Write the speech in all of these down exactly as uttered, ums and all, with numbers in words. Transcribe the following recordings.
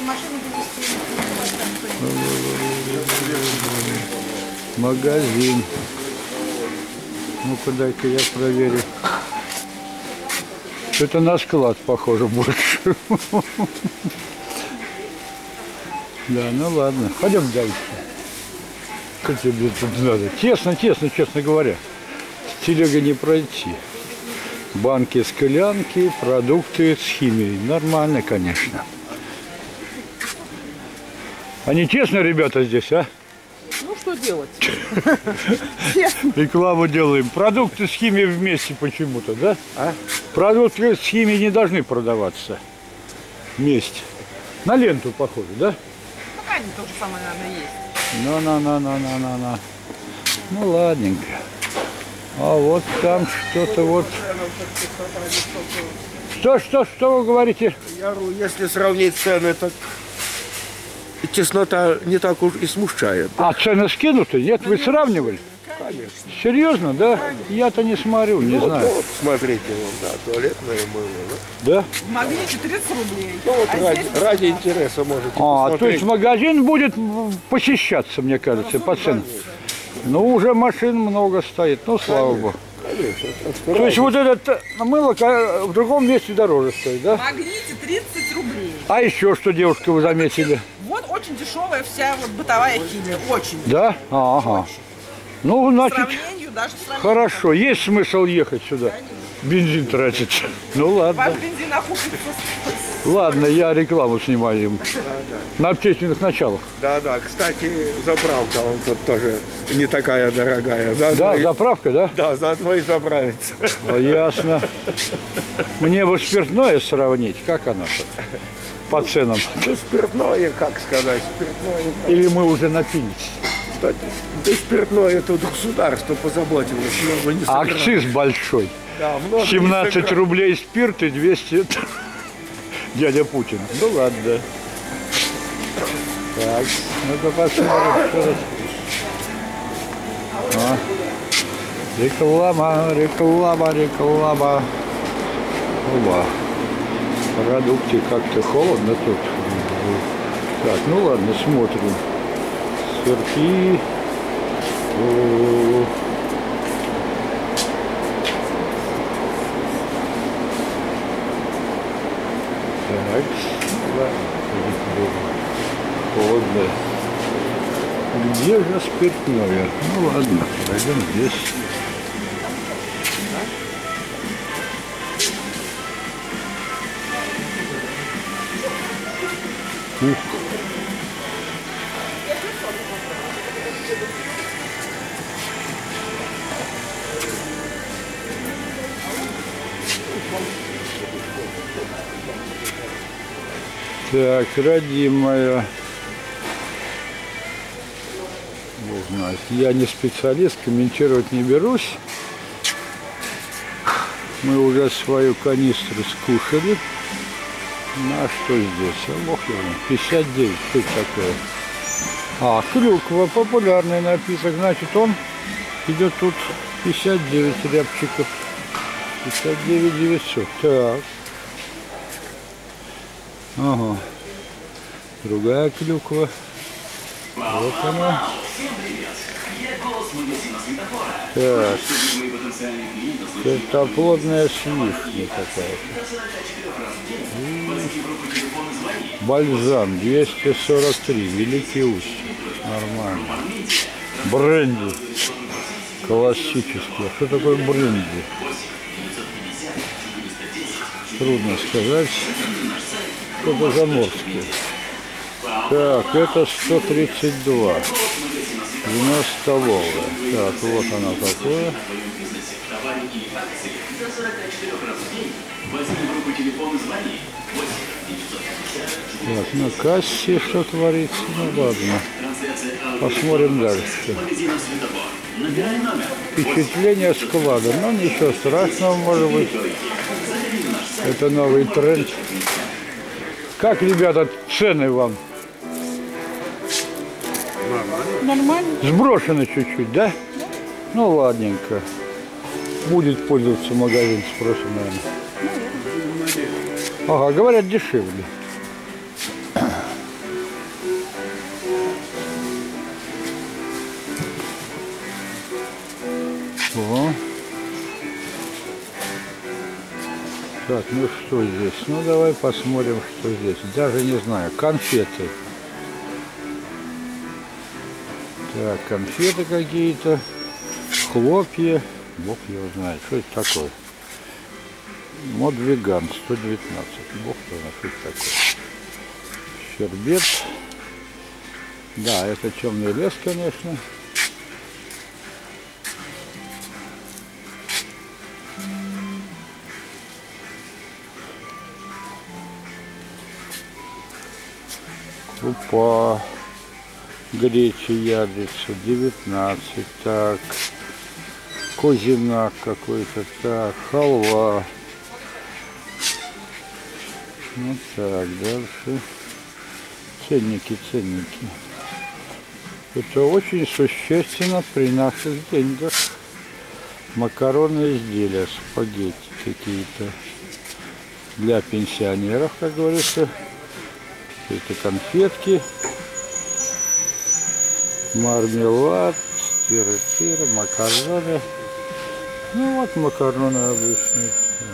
Магазин. Ну-ка, дай-ка я проверю. Это на склад похоже больше. Да, ну ладно. Пойдем дальше. Что тебе тут надо? Тесно, тесно, честно говоря. С телегой не пройти. Банки, склянки, продукты с химией. Нормально, конечно. Они честно, ребята, здесь, а? Ну, что делать? Рекламу делаем. Продукты с химией вместе почему-то, да? А? Продукты с химией не должны продаваться вместе. На ленту похоже, да? Пока они то же самое, наверное, есть. На-на-на-на-на-на-на. Ну, ладненько. А вот там что-то вот... Что, что, что вы говорите? Я говорю, если сравнить цены, так теснота не так уж и смущает. А цены скинуты? Нет, вы сравнивали? Конечно. Серьезно, да? Я-то не смотрю, не ну, знаю. Вот, смотрите, вон, да, туалетное мыло. Да? Да? В магните тридцать рублей. Ну, вот а ради, здесь... ради интереса можете А, посмотреть. то есть магазин будет посещаться, мне кажется, по ценам. Ну, уже машин много стоит, ну, слава богу. Конечно. Так То есть вот это мыло в другом месте дороже стоит, да? В магните тридцать рублей. А еще что, девушка, вы заметили? Вот очень дешевая вся вот бытовая химия. Очень. Да? А, ага. Ну, По значит, сравнению, даже с сравнением. хорошо. Есть смысл ехать сюда? Бензин тратить. Ну, ладно. Ваш бензин окупится. Ладно, я рекламу снимаю им. На общественных началах. Да, да. Кстати, заправка он тут тоже не такая дорогая. Заодно Да, и- заправка, да? Да, заодно и заправиться. Ну, ясно. Мне бы спиртное сравнить. Как оно по ценам? Ну, спиртное, как сказать, спиртное. Или мы уже напились? Кстати, да спиртное это государство позаботилось. Много не А собирает. акциз большой. Да, много не семнадцать собирает. рублей спирт и двести дядя Путин. Ну ладно. Так, ну-ка посмотрим. Что а. Реклама, реклама, реклама. Оба. Продукты как-то холодно тут. Так, ну ладно, смотрим. Сырки. О-о-о. Так, холодно. Где же спиртное? Ну ладно, пойдем здесь. Ух. Так, родимая. Бог знает. Я не специалист, комментировать не берусь. Мы уже свою канистру скушали. Ну а что здесь? А, бог его знает. пятьдесят девять. Что это такое? А, клюква, популярный напиток. Значит, он идет тут пятьдесят девять рябчиков. пятьдесят девять девятьсот. Так. Ага. Другая клюква. Вот она. Так. Это плотная сливка какая-то. Бальзам двести сорок три. Великий Усть. Нормально. Бренди. Классический. А что такое бренди? Трудно сказать. Что-то заморское. Так, это сто тридцать два. Вино столовое. Так, вот оно такое. Так, на кассе что творится? Ну ладно. Посмотрим дальше. Впечатление склада. Ну ничего страшного, может быть. Это новый тренд. Как, ребята, цены вам? Нормально. Сброшены чуть-чуть, да? Ну, ладненько. Будет пользоваться магазин спросом, наверное. Ага, говорят, дешевле. Так, ну что здесь? Ну давай посмотрим, что здесь. Даже не знаю. Конфеты. Так, конфеты какие-то. Хлопья. Бог его знает. Что это такое? Мод веган сто девятнадцать. Бог его знает, что это такое. Щербет. Да, это темный лес, конечно. Крупа, гречи, ядрица, девятнадцать, так, козинак какой-то, так, халва, ну так, дальше, ценники, ценники, это очень существенно при наших деньгах, макаронные изделия, спагетти какие-то, для пенсионеров, как говорится. Это конфетки, мармелад, тиры-тиры, макароны. Ну вот макароны обычные.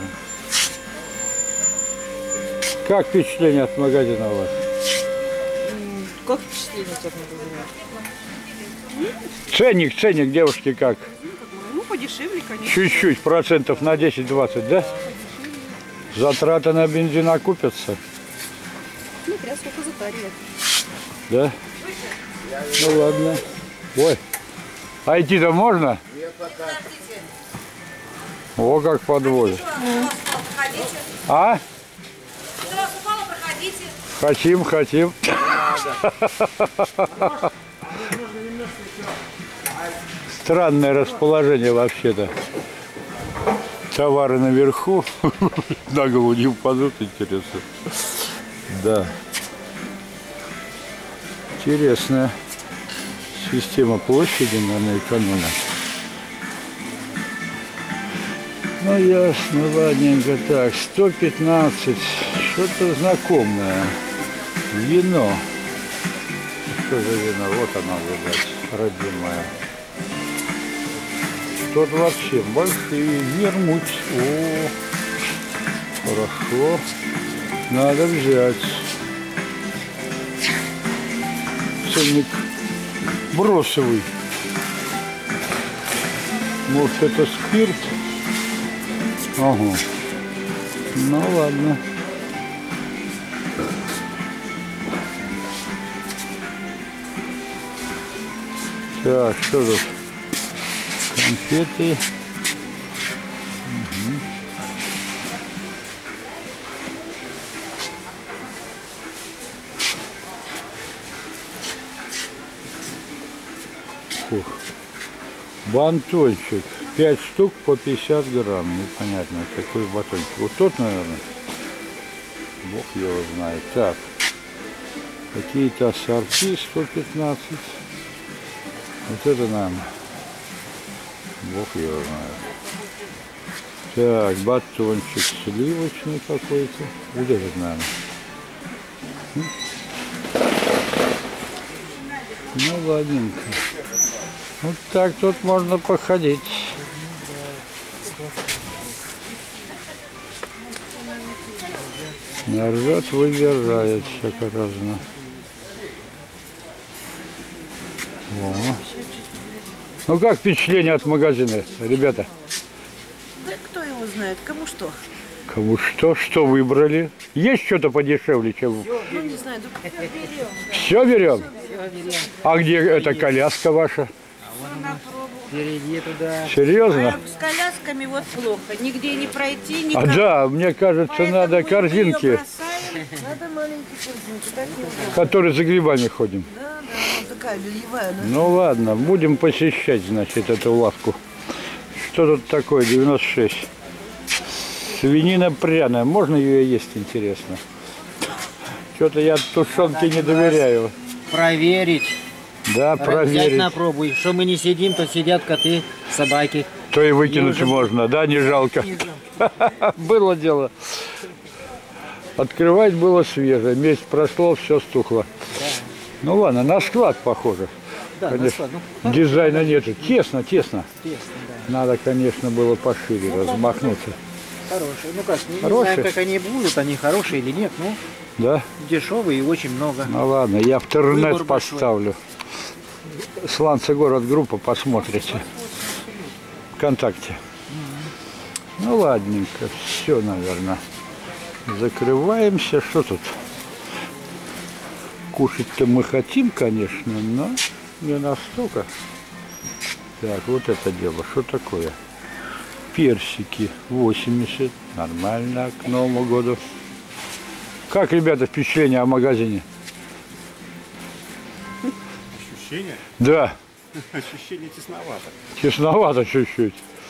Как впечатление от магазина у вас? Как впечатление от магазина? Ценник, ценник, девушки, как? Ну, подешевле, конечно. Чуть-чуть, процентов на десять-двадцать, да? Затраты на бензин окупятся? Смотря сколько затарили. Да? Ну ладно. Ой, а идти-то можно? О, как подводит. А? Хотим, хотим. Странное расположение вообще-то. Товары наверху. На голову не упадут, интересно. Да. Интересная система площади, наверное, эконома. Ну, ясно, ладненько. Так, сто пятнадцать. Что-то знакомое. Вино. Что за вино? Вот оно, видать, родимое. сто двадцать семь. Большие. Вермуть. О, хорошо. Надо взять. Ценник бросовый. Может, это спирт? Ага. Ну ладно. Так, что тут? Конфеты. Угу. Фух. Батончик. пять штук по пятьдесят грамм. Непонятно, какой батончик. Вот тот, наверное. Бог его знает. Так. Какие-то ассорти сто пятнадцать. Вот это нам. Бог его знает. Так, батончик сливочный какой-то. Вот этот, наверное. Ну, ладненько. Вот так тут можно походить. Нарвет, выдержает всяко разно. О. Ну как впечатление от магазина, ребята? Да кто его знает, кому что. Кому что? Что выбрали? Есть что-то подешевле, чем... Ну не знаю, да все берем. Все берем. А где эта коляска ваша? Впереди туда. Серьезно? А с колясками вот плохо. Нигде не пройти, А никак. да, мне кажется, Поэтому надо мы её корзинки, бросаем. Надо маленькие корзинки, так нельзя. которые за грибами ходим. Да, да, вот такая бельевая, да. Ну ладно, будем посещать, значит, эту лавку. Что тут такое? девяносто шесть. Свинина пряная. Можно ее есть, интересно? Что-то я тушенке не доверяю. Проверить. Да, Взять проверить. на пробу. Что мы не сидим, то сидят коты, собаки. То и выкинуть можно, да, не жалко. Было дело. Открывать было свежее. Месяц прошло, все стухло. Ну ладно, на склад похоже. Да, на Конечно, склад. Ну, дизайна нету. Тесно, тесно. тесно, да. Надо, конечно, было пошире размахнуться. Хорошие. Ну как, не, не Хорошие? знаем, как они будут, они хорошие или нет, ну, Да? дешевые и очень много. Ну ладно, я в интернет Выбор большой. поставлю. Сланцы город группа, посмотрите. ВКонтакте. Ну ладненько, все, наверное. Закрываемся. Что тут? Кушать-то мы хотим, конечно, но не настолько. Так, вот это дело. Что такое? Персики восемьдесят. Нормально к Новому году. Как, ребята, впечатление о магазине? Ощущение? Да. Ощущение тесновато. Тесновато чуть-чуть.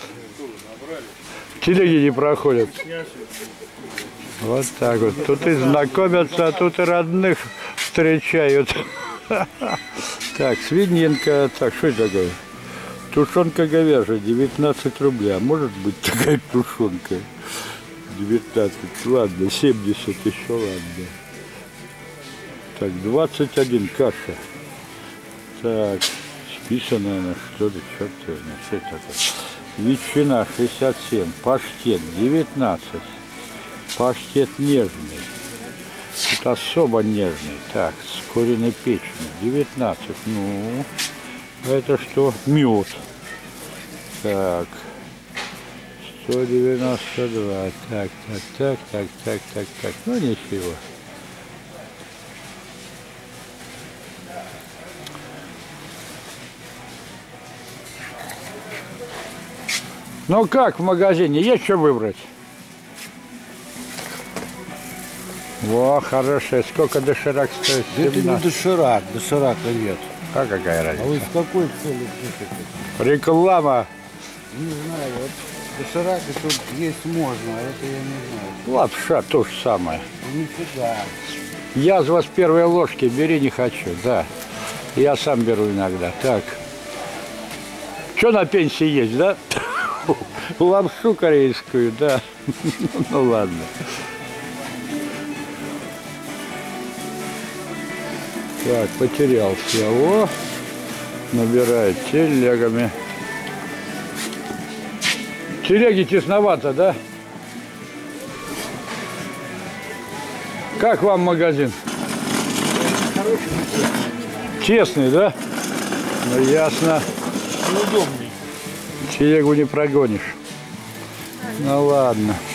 Телеги не проходят. Вот так вот. Тут и знакомятся, а тут и родных встречают. Так, свининка. Так, что это такое? Тушенка говяжья, девятнадцать рублей. А может быть такая тушенка? девятнадцать. Ладно, семьдесят еще, ладно. Так, двадцать один каша. Так, списано, наверное, что ли, черт его знает, что это такое. Ветчина шестьдесят семь, паштет девятнадцать, паштет нежный, тут особо нежный, так, с куриной печенью девятнадцать, ну, это что, мед, так, сто девяносто два, так, так, так, так, так, так, так, ну ничего. Ну как в магазине? Есть что выбрать? Во, хорошая. Сколько доширак стоит? Это не доширак, доширака нет. А какая А разница? вы с какой целью пишете? Реклама. Не знаю, вот доширак это есть можно, а это я не знаю. Лапша то же самое. Ну, нифига. Язва с первой ложки. Бери, не хочу. Да. Я сам беру иногда. Так. Что на пенсии есть, да? Лапшу корейскую, да. Ну ладно. Так, потерялся. О, набирает телегами. Телеги тесновато, да? Как вам магазин? Тесный, да? Ну ясно. Неудобный. Телегу не прогонишь. Ну ладно.